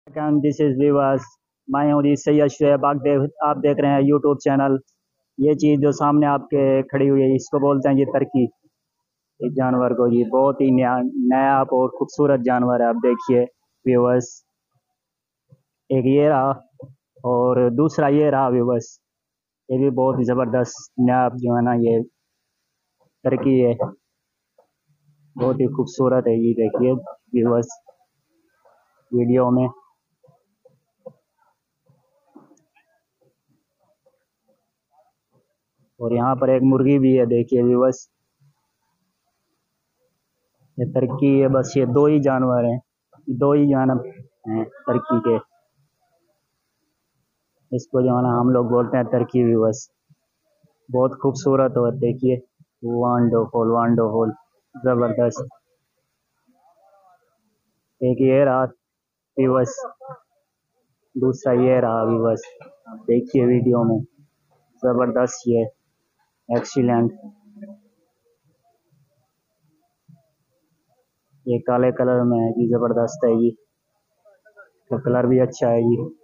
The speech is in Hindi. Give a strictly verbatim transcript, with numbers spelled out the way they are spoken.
And this is विवास। मैं हूँ जी सैयद शुएब। आप देख आप देख रहे हैं यूट्यूब चैनल। ये चीज़ जो सामने आपके खड़ी हुई है इसको बोलते हैं ये तरकी। इस जानवर को जी बहुत ही नया नया और खूबसूरत जानवर है। आप देखिए व्यूवर्स, एक ये रहा और दूसरा ये रहा व्यूवर्स। ये भी बहुत ही ज़बरदस्त नया जो है ना ये तरकी है, बहुत ही खूबसूरत है। ये देखिए व्यूवर्स वीडियो में। और यहाँ पर एक मुर्गी भी है, देखिए व्यूवर्स। ये तरकी है, बस ये दो ही जानवर हैं, दो ही जानवर हैं तरकी के। इसको जो है ना हम लोग बोलते हैं तरकी व्यूवर्स। बहुत खूबसूरत हो, देखिए वंडरफुल वंडरफुल जबरदस्त। एक ये रहा व्यूवर्स, दूसरा ये रहा व्यूवर्स। देखिए वीडियो में जबरदस्त, ये एक्सीलेंट। ये काले कलर में है जी, जबरदस्त है जी, तो कलर भी अच्छा है जी।